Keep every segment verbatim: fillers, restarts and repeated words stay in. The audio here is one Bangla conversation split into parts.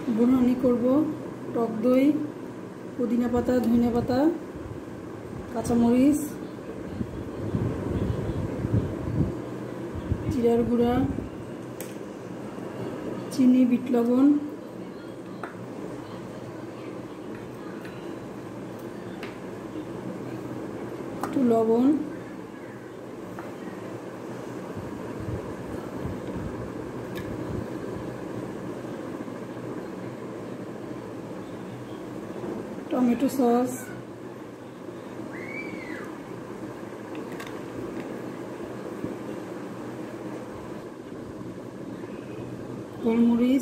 বুননি করব টক দই, পুদিনা পাতা, ধনিয়া পাতা, কাঁচামরিচ, জিরার গুঁড়া, চিনি, বিট লবণ, একটু লবণ, টমেটো সস, গোলমরিচ,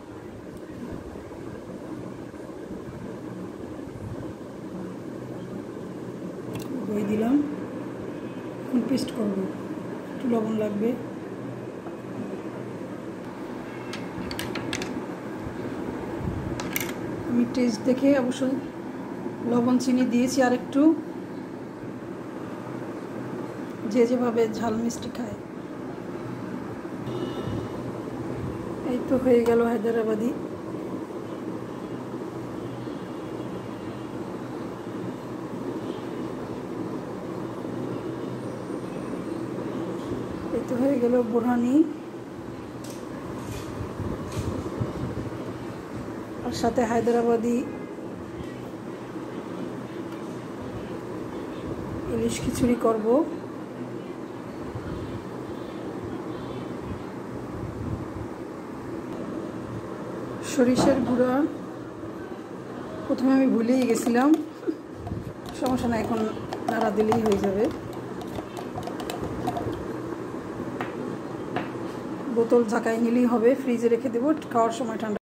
দই দিলাম। এখন পেস্ট করবো, একটু লবণ লাগবে। আমি টেস্ট দেখে অবশ্যই লবণ চিনি দিয়েছি আর একটু, যে যেভাবে ঝাল মিষ্টি খায়। এই তো হয়ে গেল হায়দ্রাবাদি। এই তো হয়ে গেল বোরহানি, আর সাথে হায়দ্রাবাদি ইলিশ খিচুড়ি করব। সরিষার গুঁড়া প্রথমে আমি ভুলেই গেছিলাম, সমস্যা না, এখন নাড়া দিলেই হয়ে যাবে। বোতল ঝাঁকাই নিলেই হবে, ফ্রিজে রেখে দেবো, খাওয়ার সময় ঠান্ডা।